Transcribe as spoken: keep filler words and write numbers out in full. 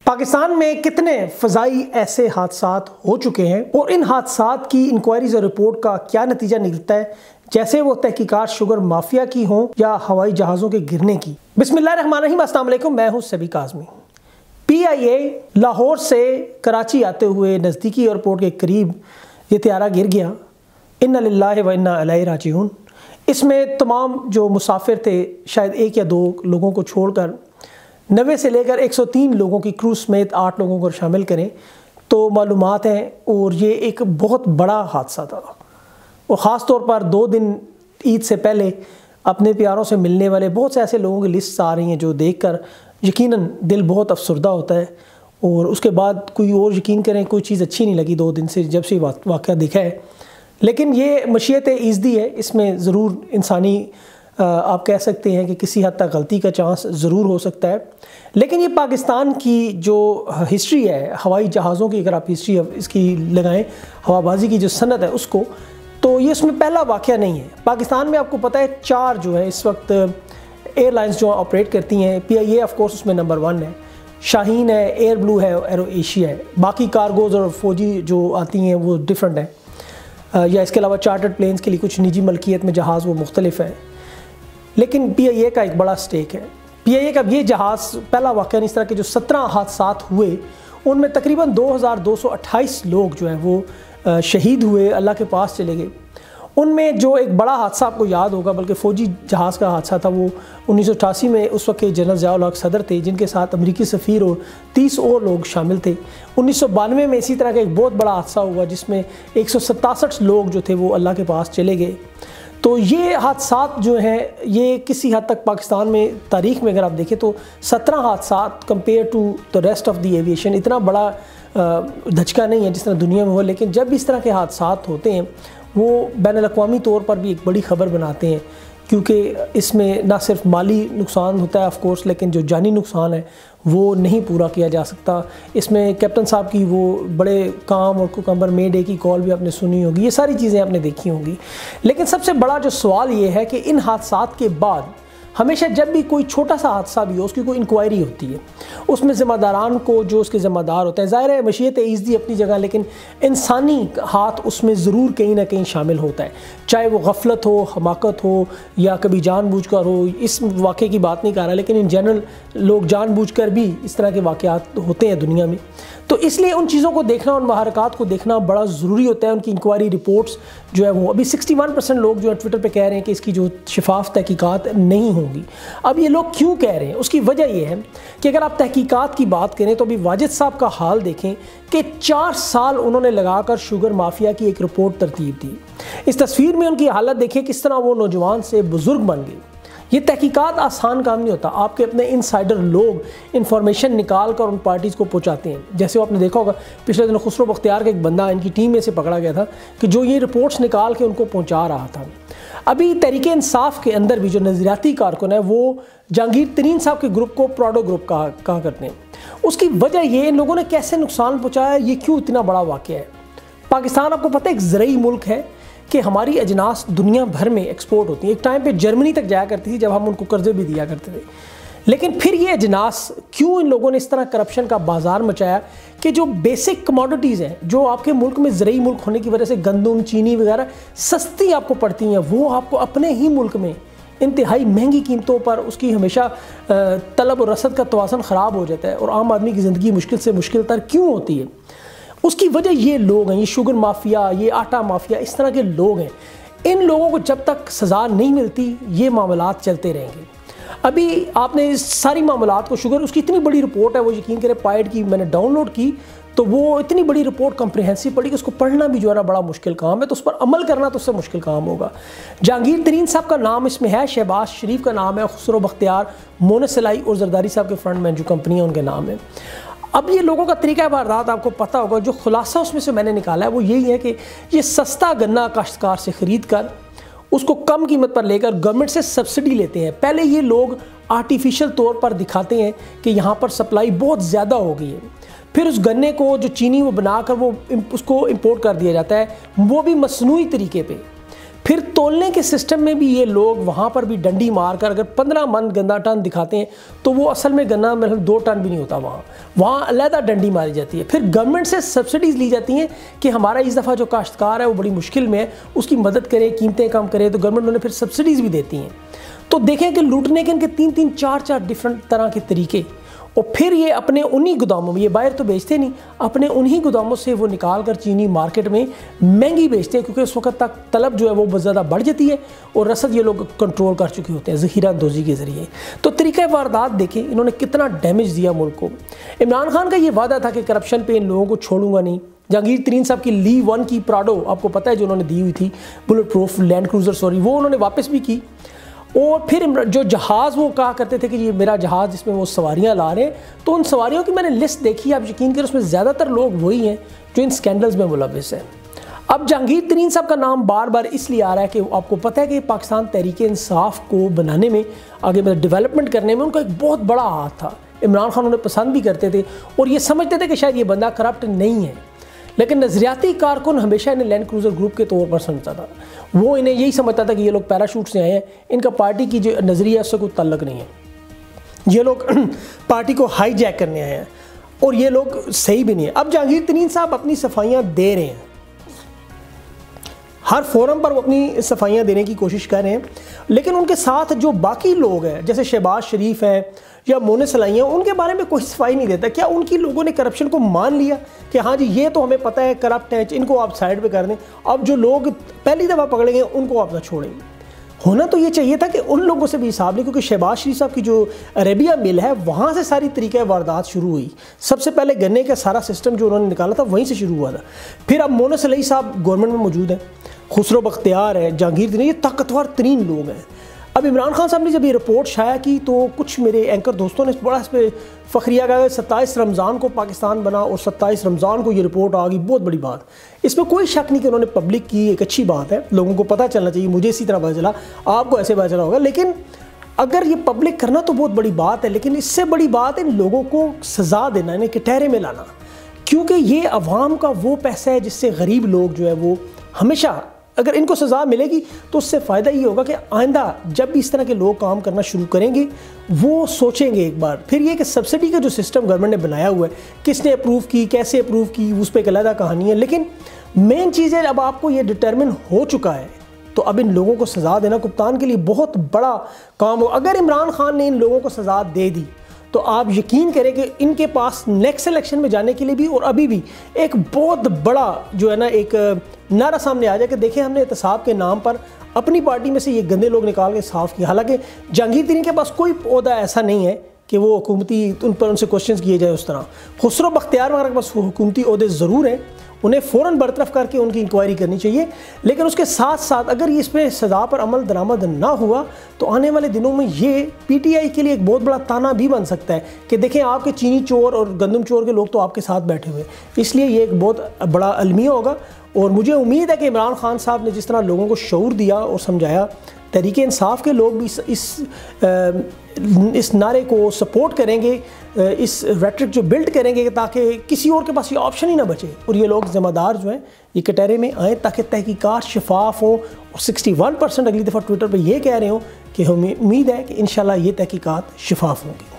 پاکستان میں کتنے فضائی ایسے حادثات ہو چکے ہیں اور ان حادثات کی انکوائریز اور رپورٹ کا کیا نتیجہ نکلتا ہے، جیسے وہ تحقیقات شوگر مافیا کی ہوں یا ہوائی جہازوں کے گرنے کی۔ بسم اللہ الرحمن الرحیم، السلام علیکم، میں ہوں سبی کاظمی۔ پی آئی اے لاہور سے کراچی آتے ہوئے نزدیکی ایئرپورٹ کے قریب یہ طیارہ گر گیا۔ انا للہ و انا الیہ راجعون۔ اس میں تمام جو مسافر تھے، شاید ایک یا دو لوگوں کو چھوڑ کر نوے سے لے کر ایک سو تین لوگوں کی کرو سمیت آٹھ لوگوں کو شامل کریں تو معلومات ہیں، اور یہ ایک بہت بڑا حادثہ تھا۔ اور خاص طور پر دو دن عید سے پہلے اپنے پیاروں سے ملنے والے بہت سے ایسے لوگوں کی لسٹ آ رہی ہیں جو دیکھ کر یقیناً دل بہت افسردہ ہوتا ہے، اور اس کے بعد کوئی اور یقین کریں کوئی چیز اچھی نہیں لگی دو دن سے جب سے واقعہ دکھا ہے۔ لیکن یہ مشیت ایزدی ہے، اس میں ضرور انسانی آپ کہہ سکتے ہیں کہ کسی حد تک غلطی کا چانس ضرور ہو سکتا ہے، لیکن یہ پاکستان کی جو ہسٹری ہے ہوائی جہازوں کی، اگر آپ ہسٹری اس کی لگائیں، ہوا بازی کی جو صنعت ہے اس کو، تو یہ اس میں پہلا واقعہ نہیں ہے۔ پاکستان میں آپ کو پتہ ہے چار جو ہے اس وقت ایئر لائنز جو آپریٹ کرتی ہیں، پی آئی اے آف کورس اس میں نمبر ون ہے، شاہین ہے، ایئر بلو ہے، ایرو ایشیا ہے، باقی کارگوز اور فوجی جو آتی ہیں وہ ڈیفرنٹ ہیں، یا اس کے علاوہ چارٹرڈ پلینز کے لیے کچھ نجی ملکیت میں جہاز وہ مختلف ہے۔ لیکن پی آئی اے کا ایک بڑا سٹیک ہے۔ پی آئی اے کا یہ جہاز پہلا واقعہ نہیں، اس طرح کے جو سترہ حادثات ہوئے ان میں تقریباً دو ہزار دو سو اٹھائیس لوگ جو ہیں وہ شہید ہوئے، اللہ کے پاس چلے گئے۔ ان میں جو ایک بڑا حادثہ آپ کو یاد ہوگا، بلکہ فوجی جہاز کا حادثہ تھا، وہ انیس سو اٹھاسی میں اس وقت کے جنرل ضیاء الحق صدر تھے، جن کے ساتھ امریکی سفیر اور تیس اور لوگ شامل تھے۔ انیس سو بانوے میں اسی طرح کا ایک بہت بڑا حادثہ ہوا جس میں ایک سو ستاسٹھ لوگ جو تھے وہ اللہ کے پاس چلے گئے۔ تو یہ حادثات جو ہیں یہ کسی حد تک پاکستان میں تاریخ میں اگر آپ دیکھیں تو سترہ حادثات compare to the rest of the aviation اتنا بڑا دھچکا نہیں ہے جس طرح دنیا میں ہو، لیکن جب اس طرح کے حادثات ہوتے ہیں وہ بین الاقوامی طور پر بھی ایک بڑی خبر بناتے ہیں، کیونکہ اس میں نہ صرف مالی نقصان ہوتا ہے آف کورس، لیکن جو جانی نقصان ہے وہ نہیں پورا کیا جا سکتا۔ اس میں کیپٹن صاحب کی وہ بڑے کام اور کوکمبر مے ڈے کی کال بھی آپ نے سنی ہوگی، یہ ساری چیزیں آپ نے دیکھی ہوں گی۔ لیکن سب سے بڑا جو سوال یہ ہے کہ ان حادثات کے بعد ہمیشہ جب بھی کوئی چھوٹا سا حادثہ بھی ہو اس کی کوئی انکوائری ہوتی ہے، اس میں ذمہ داران کو جو اس کے ذمہ دار ہوتے ہیں، ظاہر ہے مشیت ایزدی اپنی جگہ، لیکن انسانی ہاتھ اس میں ضرور کہیں نہ کہیں شامل ہوتا ہے، چاہے وہ غفلت ہو، حماقت ہو، یا کبھی جان بوجھ کر ہو۔ اس واقعے کی بات نہیں کر رہا، لیکن ان جنرل لوگ جان بوجھ کر بھی اس طرح کے واقعات ہوتے ہیں دنیا میں، تو اس لیے ان چیزوں کو دیکھنا، ان محرکات کو دیکھنا بڑا ضروری ہوتا ہے۔ ان کی انکوائری رپورٹس جو ہے وہ ابھی سکسٹی ون پرسینٹ لوگ جو ہے ٹویٹر پہ کہہ رہے ہیں کہ اس کی جو شفاف تحقیقات نہیں ہوں گی۔ اب یہ لوگ کیوں کہہ رہے ہیں؟ اس کی وجہ یہ ہے کہ اگر آپ تحقیقات کی بات کریں تو ابھی واجد صاحب کا حال دیکھیں کہ چار سال انہوں نے لگا کر شوگر مافیا کی ایک رپورٹ ترتیب دی۔ اس تصویر میں ان کی حالت دیکھیں کس طرح وہ نوجوان سے بزرگ بن گئے۔ یہ تحقیقات آسان کام نہیں ہوتا، آپ کے اپنے انسائیڈر لوگ انفارمیشن نکال کر ان پارٹیز کو پہنچاتے ہیں۔ جیسے وہ آپ نے دیکھا ہوگا پچھلے دن خسرو بختیار کا ایک بندہ ان کی ٹیم میں سے پکڑا گیا تھا کہ جو یہ رپورٹس نکال کے ان کو پہنچا رہا تھا۔ ابھی تحریک انصاف کے اندر بھی جو نظریاتی کارکن ہے وہ جہانگیر ترین صاحب کے گروپ کو پراڈو گروپ کہا کہا کرتے ہیں۔ اس کی وجہ یہ ان لوگوں نے کیسے نقصان پہنچایا، یہ کیوں اتنا بڑا واقعہ ہے۔ پاکستان آپ کو پتہ ہے ایک زرعی ملک ہے کہ ہماری اجناس دنیا بھر میں ایکسپورٹ ہوتی ہیں۔ ایک ٹائم پہ جرمنی تک جایا کرتی تھی جب ہم ان کو قرضے بھی دیا کرتے تھے، لیکن پھر یہ اجناس کیوں ان لوگوں نے اس طرح کرپشن کا بازار مچایا کہ جو بیسک کموڈٹیز ہیں جو آپ کے ملک میں زرعی ملک ہونے کی وجہ سے گندم، چینی وغیرہ سستی آپ کو پڑتی ہیں، وہ آپ کو اپنے ہی ملک میں انتہائی مہنگی قیمتوں پر اس کی ہمیشہ طلب و رسد کا توازن خراب ہو جاتا ہے، اور عام آدمی کی زندگی مشکل سے مشکل تر کیوں ہوتی ہے؟ اس کی وجہ یہ لوگ ہیں، یہ شوگر مافیا، یہ آٹا مافیا، اس طرح کے لوگ ہیں۔ ان لوگوں کو جب تک سزا نہیں ملتی یہ معاملات چلتے رہیں گے۔ ابھی آپ نے اس ساری معاملات کو، شوگر اس کی اتنی بڑی رپورٹ ہے، وہ یقین کریں پائڈ کی میں نے ڈاؤن لوڈ کی تو وہ اتنی بڑی رپورٹ کمپریہنسو پڑی کہ اس کو پڑھنا بھی جو ہے نا بڑا مشکل کام ہے، تو اس پر عمل کرنا تو اس سے مشکل کام ہوگا۔ جہانگیر ترین صاحب کا نام اس میں ہے، شہباز شریف کا نام ہے، خسرو بختیار، مونس سلائی اور زرداری صاحب کے فرنٹ مین جو کمپنی ہے ان کے نام ہے۔ اب یہ لوگوں کا طریقہ واردات آپ کو پتہ ہوگا، جو خلاصہ اس میں سے میں نے نکالا ہے وہ یہی ہے کہ یہ سستا گنا کاشتکار سے خرید کر اس کو کم قیمت پر لے کر گورنمنٹ سے سبسڈی لیتے ہیں۔ پہلے یہ لوگ آرٹیفیشل طور پر دکھاتے ہیں کہ یہاں پر سپلائی بہت زیادہ ہو گئی ہے، پھر اس گنے کو جو چینی وہ بنا کر وہ اس کو امپورٹ کر دیا جاتا ہے، وہ بھی مصنوعی طریقے پہ۔ پھر تولنے کے سسٹم میں بھی یہ لوگ وہاں پر بھی ڈنڈی مار کر اگر پندرہ من گنا ٹن دکھاتے ہیں تو وہ اصل میں گنا مطلب دو ٹن بھی نہیں ہوتا، وہاں وہاں علیحدہ ڈنڈی ماری جاتی ہے۔ پھر گورنمنٹ سے سبسڈیز لی جاتی ہیں کہ ہمارا اس دفعہ جو کاشتکار ہے وہ بڑی مشکل میں ہے، اس کی مدد کرے، قیمتیں کم کرے، تو گورنمنٹ انہیں پھر سبسڈیز بھی دیتی ہیں۔ تو دیکھیں کہ لوٹنے کے ان کے تین تین چار چار ڈیفرنٹ طرح کے طریقے، اور پھر یہ اپنے انہی گوداموں میں، یہ باہر تو بیچتے نہیں، اپنے انہی گوداموں سے وہ نکال کر چینی مارکیٹ میں مہنگی بیچتے ہیں، کیونکہ اس وقت تک طلب جو ہے وہ بہت زیادہ بڑھ جاتی ہے اور رسد یہ لوگ کنٹرول کر چکے ہوتے ہیں ذخیرہ اندوزی کے ذریعے۔ تو طریقہ واردات دیکھیں انہوں نے کتنا ڈیمیج دیا ملک کو۔ عمران خان کا یہ وعدہ تھا کہ کرپشن پہ ان لوگوں کو چھوڑوں گا نہیں۔ جہانگیر ترین صاحب کی لی ون کی پراڈو آپ کو پتہ ہے جو انہوں نے دی ہوئی تھی، bulletproof Land Cruiser sorry, وہ انہوں نے واپس بھی کی۔ اور پھر جو جہاز وہ کہا کرتے تھے کہ یہ میرا جہاز جس میں وہ سواریاں لا رہے ہیں، تو ان سواریوں کی میں نے لسٹ دیکھی، آپ یقین کریں اس میں زیادہ تر لوگ وہی ہیں جو ان سکینڈلز میں ملوث ہیں۔ اب جہانگیر ترین صاحب کا نام بار بار اس لیے آ رہا ہے کہ آپ کو پتہ ہے کہ پاکستان تحریک انصاف کو بنانے میں، آگے مطلب ڈیولپمنٹ کرنے میں ان کا ایک بہت بڑا ہاتھ تھا۔ عمران خان انہیں پسند بھی کرتے تھے اور یہ سمجھتے تھے کہ شاید یہ بندہ کرپٹ نہیں ہے، لیکن نظریاتی کارکن ہمیشہ انہیں لینڈ کروزر گروپ کے طور پر سمجھتا تھا۔ وہ انہیں یہی سمجھتا تھا کہ یہ لوگ پیراشوٹ سے آئے ہیں، ان کا پارٹی کی جو نظریہ ہے اس سے کوئی تعلق نہیں ہے، یہ لوگ پارٹی کو ہائی جیک کرنے آئے ہیں، اور یہ لوگ صحیح بھی نہیں ہیں۔ اب جہانگیر ترین صاحب اپنی صفائیاں دے رہے ہیں، ہر فورم پر وہ اپنی صفائیاں دینے کی کوشش کر رہے ہیں، لیکن ان کے ساتھ جو باقی لوگ ہیں جیسے شہباز شریف ہیں یا مونے سلائی ہیں، ان کے بارے میں کوئی صفائی نہیں دیتا۔ کیا ان کی لوگوں نے کرپشن کو مان لیا کہ ہاں جی یہ تو ہمیں پتہ ہے کرپٹ ہے، ان کو آپ سائڈ پہ کر دیں، اب جو لوگ پہلی دفعہ پکڑیں گے ان کو آپ نہ چھوڑیں گے؟ ہونا تو یہ چاہیے تھا کہ ان لوگوں سے بھی حساب لیں، کیونکہ شہباز شریف صاحب کی جو عربیہ مل ہے وہاں سے ساری طریقہ واردات شروع ہوئی۔ سب سے پہلے گنے کا سارا سسٹم جو انہوں نے نکالا تھا وہیں سے شروع ہوا تھا۔ پھر اب مونے سلائی صاحب گورنمنٹ میں موجود ہیں، خسرو بختیار ہے، جہانگیر ترین، یہ طاقتور ترین لوگ ہیں۔ اب عمران خان صاحب نے جب یہ رپورٹ شائع کی تو کچھ میرے اینکر دوستوں نے بڑا اس پہ فخریہ کہا کہ ستائیس رمضان کو پاکستان بنا اور ستائیس رمضان کو یہ رپورٹ آ گئی، بہت بڑی بات۔ اس میں کوئی شک نہیں کہ انہوں نے پبلک کی، ایک اچھی بات ہے، لوگوں کو پتہ چلنا چاہیے، مجھے اسی طرح پتہ چلا، آپ کو ایسے پتہ چلا ہوگا، لیکن اگر یہ پبلک کرنا تو بہت بڑی بات ہے، لیکن اس سے بڑی بات ان لوگوں کو سزا دینا، انہیں کٹہرے میں لانا، کیونکہ یہ عوام کا وہ پیسہ ہے جس سے غریب لوگ جو ہے وہ ہمیشہ، اگر ان کو سزا ملے گی تو اس سے فائدہ یہ ہوگا کہ آئندہ جب بھی اس طرح کے لوگ کام کرنا شروع کریں گے وہ سوچیں گے ایک بار۔ پھر یہ کہ سبسڈی کا جو سسٹم گورنمنٹ نے بنایا ہوا ہے، کس نے اپروو کی، کیسے اپروو کی، اس پہ ایک علیحدہ کہانی ہے، لیکن مین چیز ہے اب آپ کو یہ ڈٹرمن ہو چکا ہے تو اب ان لوگوں کو سزا دینا کپتان کے لیے بہت بڑا کام ہو۔ اگر عمران خان نے ان لوگوں کو سزا دے دی تو آپ یقین کریں کہ ان کے پاس نیکسٹ الیکشن میں جانے کے لیے بھی اور ابھی بھی ایک بہت بڑا جو ہے نا ایک نعرہ سامنے آ جائے کہ دیکھیں ہم نے احتساب کے نام پر اپنی پارٹی میں سے یہ گندے لوگ نکال کے صاف کیا۔ حالانکہ جہانگیر ترین کے پاس کوئی عہدہ ایسا نہیں ہے کہ وہ حکومتی ان پر ان سے کوشچنز کیے جائے اس طرح۔ خسرو بختیار وغیرہ کے پاس حکومتی عہدے ضرور ہیں، انہیں فوراً برطرف کر کے ان کی انکوائری کرنی چاہیے، لیکن اس کے ساتھ ساتھ اگر اس پہ سزا پر عمل درآمد نہ ہوا تو آنے والے دنوں میں یہ پی ٹی آئی کے لیے ایک بہت بڑا تانا بھی بن سکتا ہے کہ دیکھیں آپ کے چینی چور اور گندم چور کے لوگ تو آپ کے ساتھ بیٹھے ہوئے، اس لیے یہ ایک بہت بڑا المیہ ہوگا۔ اور مجھے امید ہے کہ عمران خان صاحب نے جس طرح لوگوں کو شعور دیا اور سمجھایا، تحریک انصاف کے لوگ بھی اس اس نعرے کو سپورٹ کریں گے، اس ریٹرک جو بلڈ کریں گے تاکہ کسی اور کے پاس یہ آپشن ہی نہ بچے اور یہ لوگ ذمہ دار جو ہیں یہ کٹہرے میں آئیں تاکہ تحقیقات شفاف ہوں۔ اور سکسٹی ون پرسنٹ اگلی دفعہ ٹویٹر پہ یہ کہہ رہے ہوں کہ ہمیں امید ہے کہ انشاءاللہ یہ تحقیقات شفاف ہوں گی۔